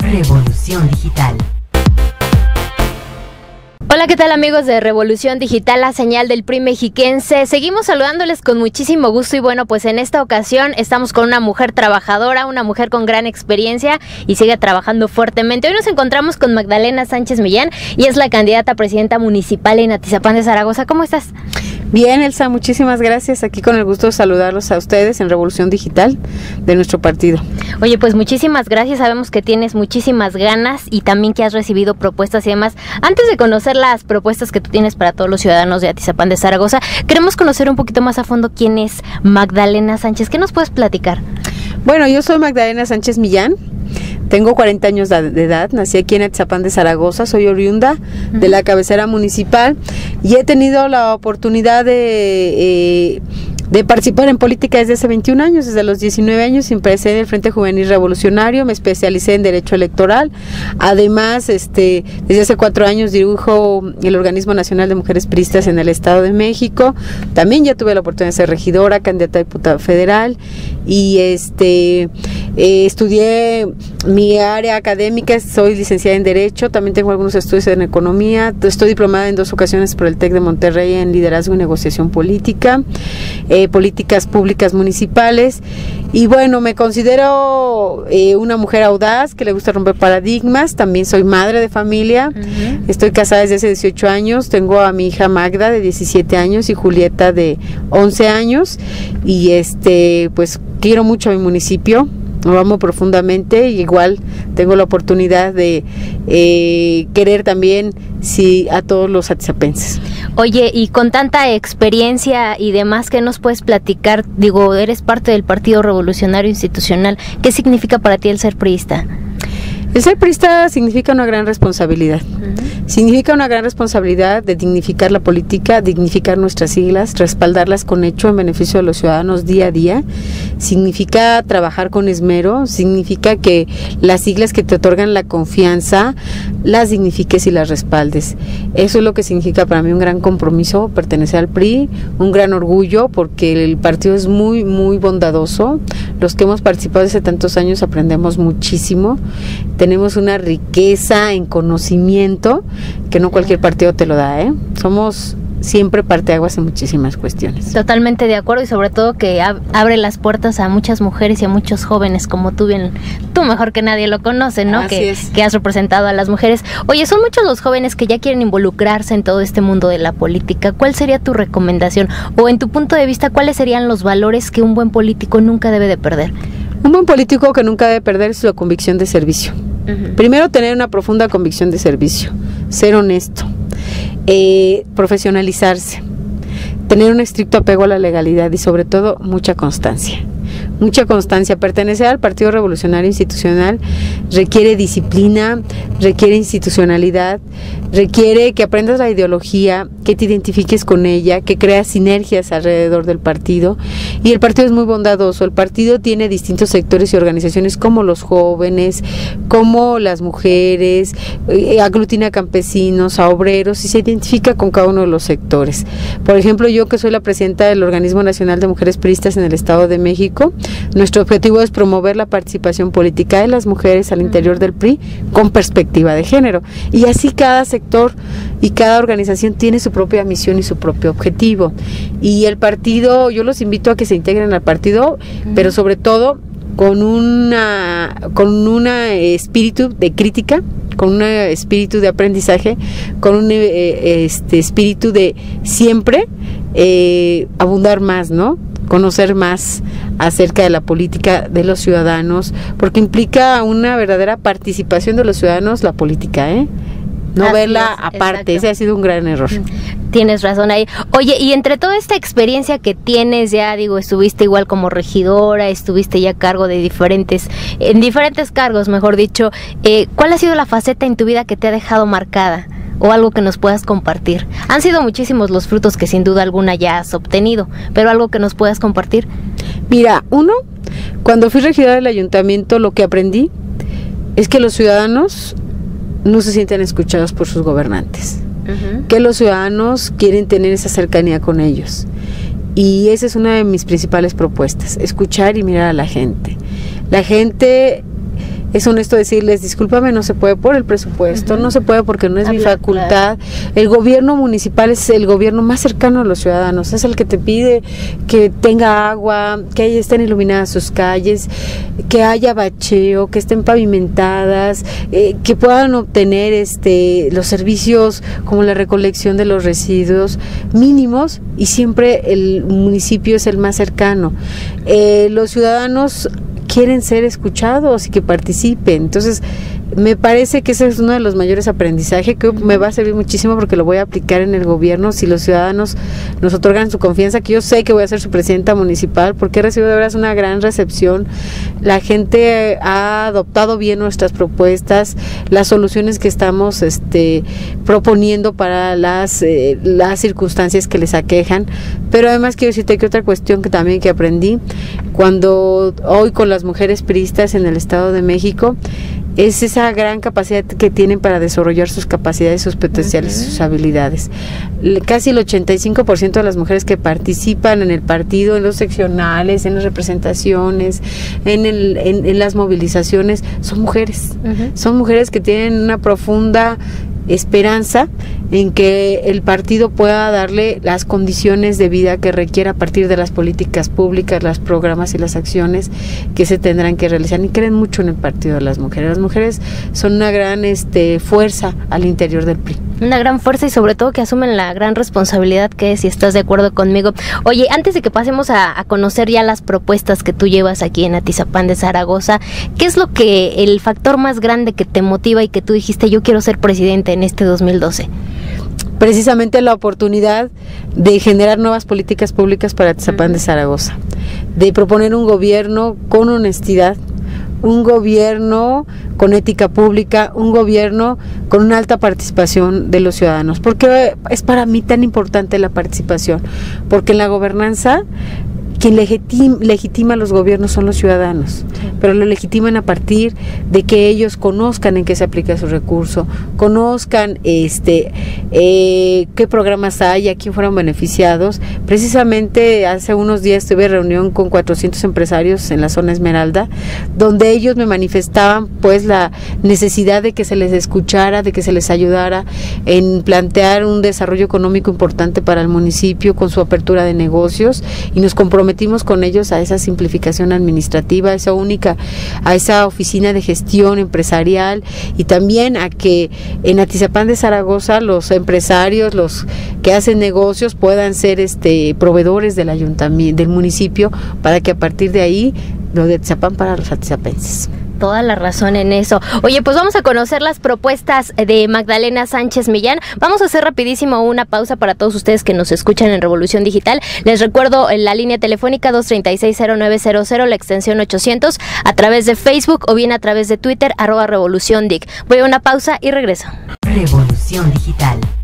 Revolución Digital. Hola, ¿qué tal amigos de Revolución Digital, la señal del PRI mexiquense? Seguimos saludándoles con muchísimo gusto y bueno, pues en esta ocasión estamos con una mujer trabajadora, una mujer con gran experiencia y sigue trabajando fuertemente. Hoy nos encontramos con Magdalena Sánchez Millán y es la candidata a presidenta municipal en Atizapán de Zaragoza. ¿Cómo estás? Bien, Elsa, muchísimas gracias. Aquí con el gusto de saludarlos a ustedes en Revolución Digital de nuestro partido. Oye, pues muchísimas gracias. Sabemos que tienes muchísimas ganas y también que has recibido propuestas y demás. Antes de conocer las propuestas que tú tienes para todos los ciudadanos de Atizapán de Zaragoza, queremos conocer un poquito más a fondo quién es Magdalena Sánchez. ¿Qué nos puedes platicar? Bueno, yo soy Magdalena Sánchez Millán. Tengo 40 años de edad, nací aquí en Atizapán de Zaragoza, soy oriunda de la cabecera municipal y he tenido la oportunidad de participar en política desde hace 21 años, desde los 19 años ingresé en el Frente Juvenil Revolucionario, me especialicé en Derecho Electoral, además desde hace 4 años dirijo el Organismo Nacional de Mujeres Priistas en el Estado de México, también ya tuve la oportunidad de ser regidora, candidata a diputada federal y estudié mi área académica, soy licenciada en Derecho, también tengo algunos estudios en Economía, estoy diplomada en 2 ocasiones por el TEC de Monterrey en Liderazgo y Negociación Política, políticas públicas municipales y bueno, me considero una mujer audaz que le gusta romper paradigmas, también soy madre de familia, estoy casada desde hace 18 años, tengo a mi hija Magda de 17 años y Julieta de 11 años y pues quiero mucho a mi municipio, lo amo profundamente y igual tengo la oportunidad de querer también a todos los atizapenses. Oye, y con tanta experiencia y demás, ¿qué nos puedes platicar? Digo, eres parte del Partido Revolucionario Institucional. ¿Qué significa para ti el ser priista? El ser priista significa una gran responsabilidad. Significa una gran responsabilidad de dignificar la política, dignificar nuestras siglas, respaldarlas con hecho en beneficio de los ciudadanos día a día. Significa trabajar con esmero, significa que las siglas que te otorgan la confianza, las dignifiques y las respaldes. Eso es lo que significa para mí un gran compromiso, pertenecer al PRI, un gran orgullo, porque el partido es muy, muy bondadoso. Los que hemos participado hace tantos años aprendemos muchísimo. Tenemos una riqueza en conocimiento que no cualquier partido te lo da, Somos siempre parteaguas en muchísimas cuestiones. Totalmente de acuerdo y sobre todo que abre las puertas a muchas mujeres y a muchos jóvenes como tú mejor que nadie lo conoces, ¿no? Que has representado a las mujeres. Oye, son muchos los jóvenes que ya quieren involucrarse en todo este mundo de la política. ¿Cuál sería tu recomendación? O en tu punto de vista, ¿cuáles serían los valores que un buen político nunca debe de perder? Un buen político que nunca debe perder es su convicción de servicio. Primero, tener una profunda convicción de servicio, ser honesto, profesionalizarse, tener un estricto apego a la legalidad y sobre todo mucha constancia. Mucha constancia. Pertenecer al Partido Revolucionario Institucional requiere disciplina, requiere institucionalidad, requiere que aprendas la ideología, que te identifiques con ella, que creas sinergias alrededor del partido. Y el partido es muy bondadoso. El partido tiene distintos sectores y organizaciones como los jóvenes, como las mujeres, aglutina a campesinos, a obreros y se identifica con cada uno de los sectores. Por ejemplo, yo que soy la presidenta del Organismo Nacional de Mujeres Priistas en el Estado de México, nuestro objetivo es promover la participación política de las mujeres al interior del PRI con perspectiva de género. Y así cada sector y cada organización tiene su propia misión y su propio objetivo. Y el partido, yo los invito a que se integren al partido, pero sobre todo con un espíritu de crítica, con un espíritu de aprendizaje, con un espíritu de siempre abundar más, ¿no? Conocer más acerca de la política de los ciudadanos, porque implica una verdadera participación de los ciudadanos la política, no así verla aparte. Ese ha sido un gran error. Tienes razón ahí. Oye, y entre toda esta experiencia que tienes, ya digo, estuviste igual como regidora, estuviste ya a cargo de diferentes cargos, mejor dicho, ¿cuál ha sido la faceta en tu vida que te ha dejado marcada? O algo que nos puedas compartir. Han sido muchísimos los frutos que sin duda alguna ya has obtenido, pero algo que nos puedas compartir. Mira, cuando fui regidora del ayuntamiento, lo que aprendí es que los ciudadanos no se sienten escuchados por sus gobernantes, que los ciudadanos quieren tener esa cercanía con ellos. Y esa es una de mis principales propuestas, escuchar y mirar a la gente. La gente es honesto decirles, discúlpame, no se puede por el presupuesto, no se puede porque no es mi facultad. El gobierno municipal es el gobierno más cercano a los ciudadanos, es el que te pide que tenga agua, que estén iluminadas sus calles, que haya bacheo, que estén pavimentadas, que puedan obtener los servicios como la recolección de los residuos mínimos, y siempre el municipio es el más cercano. Los ciudadanos quieren ser escuchados y que participen. Entonces, me parece que ese es uno de los mayores aprendizajes que me va a servir muchísimo, porque lo voy a aplicar en el gobierno si los ciudadanos nos otorgan su confianza, que yo sé que voy a ser su presidenta municipal, porque he recibido de verdad una gran recepción. La gente ha adoptado bien nuestras propuestas, las soluciones que estamos proponiendo para las circunstancias que les aquejan. Pero además quiero decirte que otra cuestión que también aprendí cuando hoy con las mujeres priistas en el Estado de México es esa gran capacidad que tienen para desarrollar sus capacidades, sus potenciales, sus habilidades. Casi el 85% de las mujeres que participan en el partido, en los seccionales, en las representaciones, en las movilizaciones, son mujeres. Son mujeres que tienen una profunda esperanza en que el partido pueda darle las condiciones de vida que requiera a partir de las políticas públicas, los programas y las acciones que se tendrán que realizar, y creen mucho en el partido de las mujeres. Las mujeres son una gran fuerza al interior del PRI. Una gran fuerza, y sobre todo que asumen la gran responsabilidad que es, si estás de acuerdo conmigo. Oye, antes de que pasemos a conocer ya las propuestas que tú llevas aquí en Atizapán de Zaragoza, ¿qué es el factor más grande que te motiva y que tú dijiste, yo quiero ser presidente en este 2012? Precisamente la oportunidad de generar nuevas políticas públicas para Atizapán de Zaragoza, de proponer un gobierno con honestidad, un gobierno con ética pública, un gobierno con una alta participación de los ciudadanos. ¿Por qué es para mí tan importante la participación? Porque en la gobernanza quien legitima los gobiernos son los ciudadanos, pero lo legitiman a partir de que ellos conozcan en qué se aplica su recurso, conozcan qué programas hay, a quién fueron beneficiados. Precisamente hace unos días tuve reunión con 400 empresarios en la zona Esmeralda, donde ellos me manifestaban pues la necesidad de que se les escuchara, de que se les ayudara en plantear un desarrollo económico importante para el municipio con su apertura de negocios, y nos comprometimos con ellos a esa simplificación administrativa, a esa oficina de gestión empresarial, y también a que en Atizapán de Zaragoza los empresarios, los que hacen negocios, puedan ser proveedores del ayuntamiento, del municipio, para que a partir de ahí lo de Atizapán para los atizapenses. Toda la razón en eso. Oye, pues vamos a conocer las propuestas de Magdalena Sánchez Millán. Vamos a hacer rapidísimo una pausa para todos ustedes que nos escuchan en Revolución Digital. Les recuerdo la línea telefónica 236-0900, la extensión 800, a través de Facebook o bien a través de Twitter, @RevoluciónDic. Voy a una pausa y regreso. Revolución Digital.